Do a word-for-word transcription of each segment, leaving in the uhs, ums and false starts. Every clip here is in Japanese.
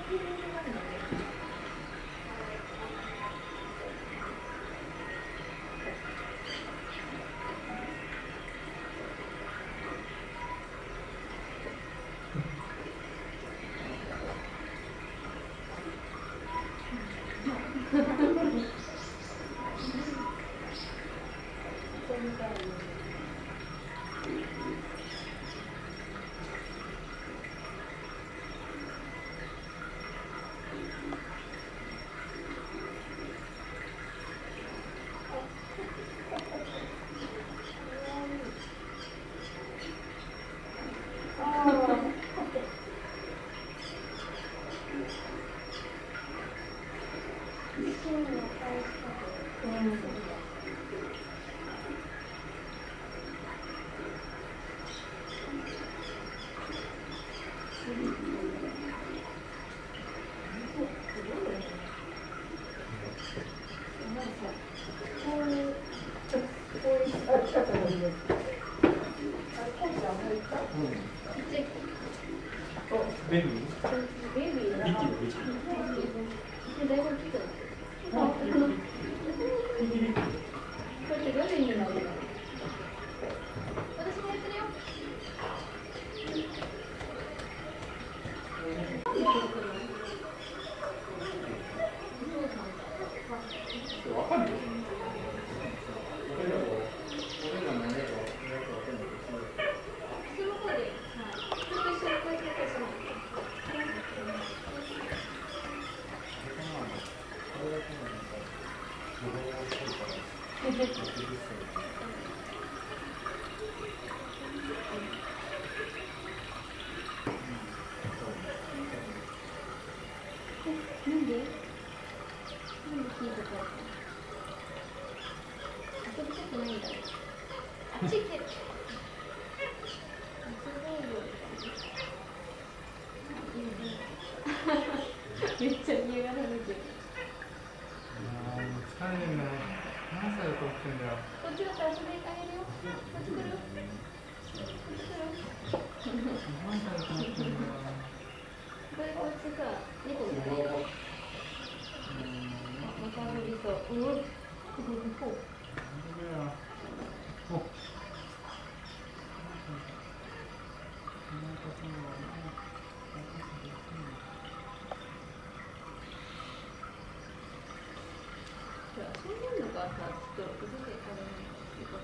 ベビー？ベビーだ。ビキのビキ。だいぶ大きくなってる。ビキビキ。これってどういう意味なの？私もやってるよ。わかんない。なんで？なんで聞いたか。遊びたくないんだ。あっち行け。めっちゃ嫌がられてる。 ああ、もう疲れるね。何歳だと思ってんだよ。 こっちだって遊びにあげるよ。こっち来る。こっち来る。 何歳だと思ってんだよ。 これこっちさ、猫じゃないよ。また遊びそう。うん。ここここ。 お。 そういうのがさ、ちょっと崩れてからないっていうか。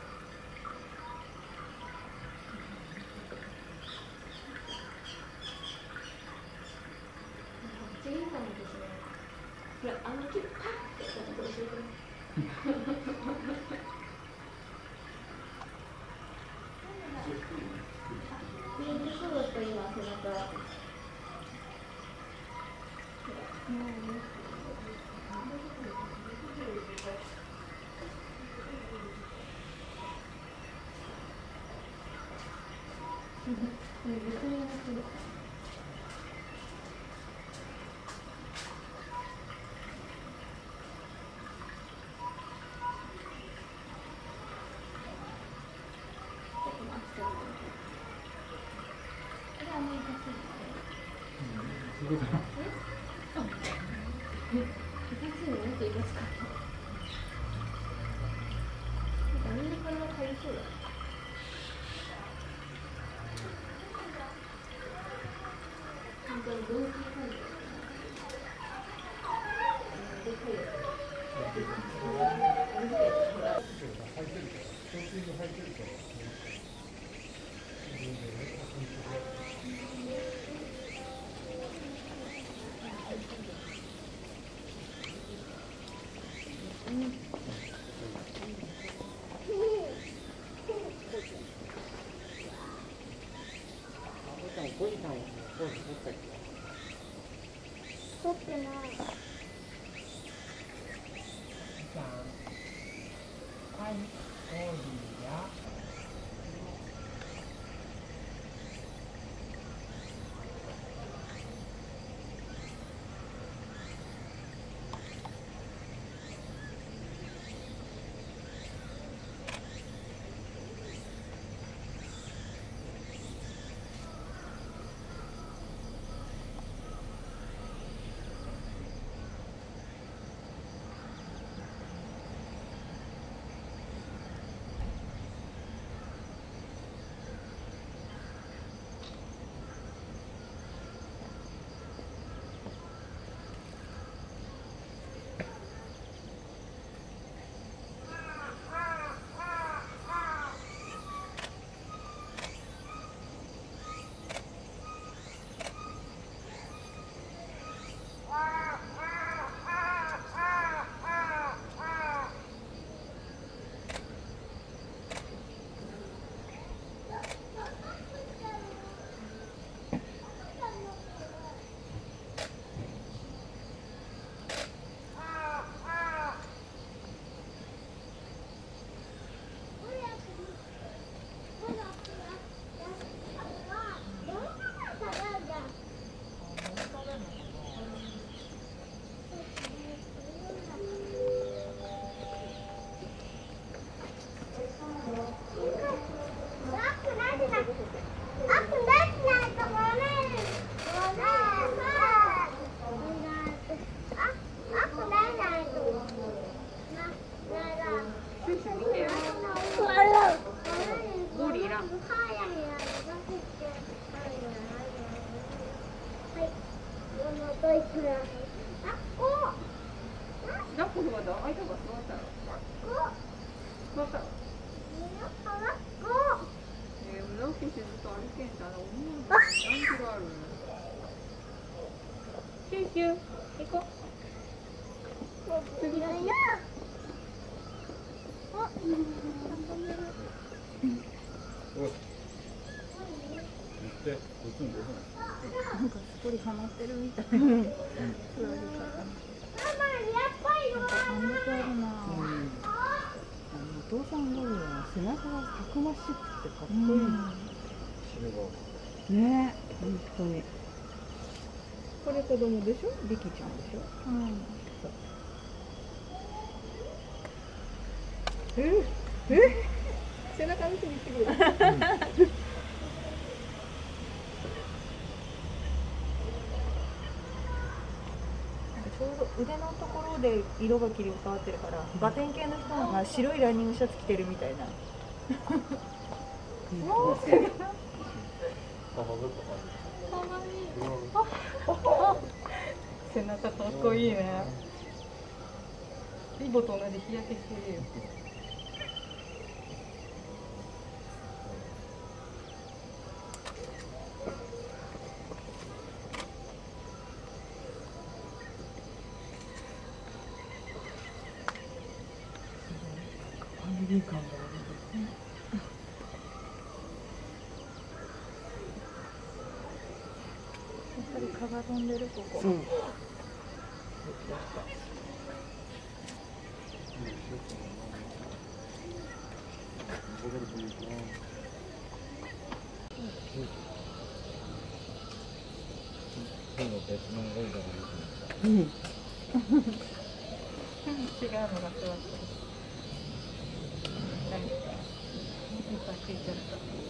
次かもですね。ほら、あの木パッてやったところ教えてくれ。見えてそうだった今背中。うん。 取ってない。はい、オーディや。 抱っこがだ、相手が座ったら。座ったら。えー、村木してずっと歩けんだな。女の子何キロあるの。キューキュー、行こう。次だよ。あ、遊んでる。 おい。行って、どっちもどこなんかすっぽりハマってるみたいな座り方。なんか感動あるな。お父さんゴリラの背中がたくましくてかっこいい。ねえ、本当に。これ子供でしょ？リキちゃんでしょ？うん。え？え？背中見てみてくれ。ちょうど腕のところで色が切り替わってるから、バテン系の人が白いランニングシャツ着てるみたいな。背中かっこいいね。リボと同じ日焼けしてるよ。ファミリー感がある。やっぱり蚊が飛んでるここ。うん。うん。違うのが座ってる。はい。いっぱいついちゃった。